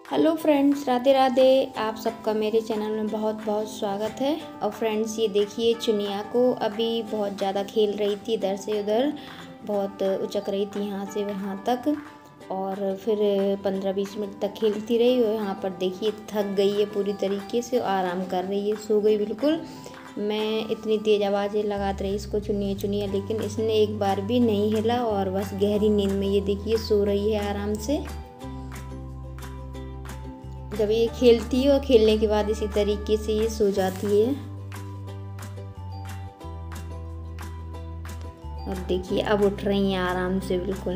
Hello friends, Radhe Radhe. आप सबका मेरे चैनल में बहुत बहुत स्वागत है। और फ्रेंड्स, ये देखिए चुनिया को अभी बहुत ज़्यादा खेल रही थी, इधर से उधर बहुत उचक रही थी यहाँ से वहाँ तक। और फिर 15-20 मिनट तक खेलती रही और यहाँ पर देखिए थक गई है पूरी तरीके से, आराम कर रही है, सो गई बिल्कुल। मैं इतनी तेज़ आवाज़ें लगाती रही इसको चुनिए चुनिए, लेकिन इसने एक बार भी नहीं हिला और बस गहरी नींद में ये देखिए सो रही है आराम से। जब ये खेलती है और खेलने के बाद इसी तरीके से ये सो जाती है। और देखिए अब उठ रही हैं आराम से बिल्कुल।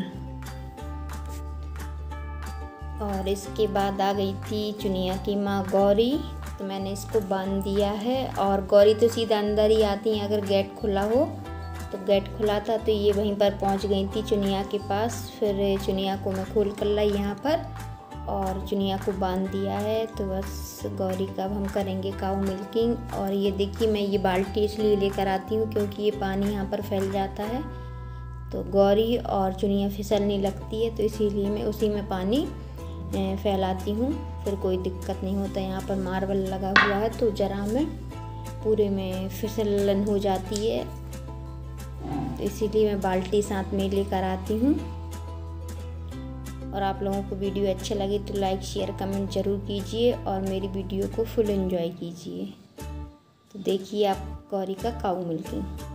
और इसके बाद आ गई थी चुनिया की माँ गौरी, तो मैंने इसको बांध दिया है। और गौरी तो सीधा अंदर ही आती हैं अगर गेट खुला हो, तो गेट खुला था तो ये वहीं पर पहुंच गई थी चुनिया के पास। फिर चुनिया को मैं खोल कर लाई यहाँ पर और चुनिया को बांध दिया है। तो बस गौरी का अब हम करेंगे काऊ मिल्किंग। और ये देखिए मैं ये बाल्टी इसलिए लेकर आती हूँ क्योंकि ये पानी यहाँ पर फैल जाता है, तो गौरी और चुनिया फिसलने लगती है, तो इसीलिए मैं उसी में पानी फैलाती हूँ, फिर कोई दिक्कत नहीं होता। यहाँ पर मार्बल लगा हुआ है तो जरा में पूरे में फिसलन हो जाती है, तो इसीलिए मैं बाल्टी साथ में लेकर आती हूँ। और आप लोगों को वीडियो अच्छा लगे तो लाइक शेयर कमेंट ज़रूर कीजिए और मेरी वीडियो को फुल एंजॉय कीजिए। तो देखिए आप गौरी का काऊ मिल्किंग।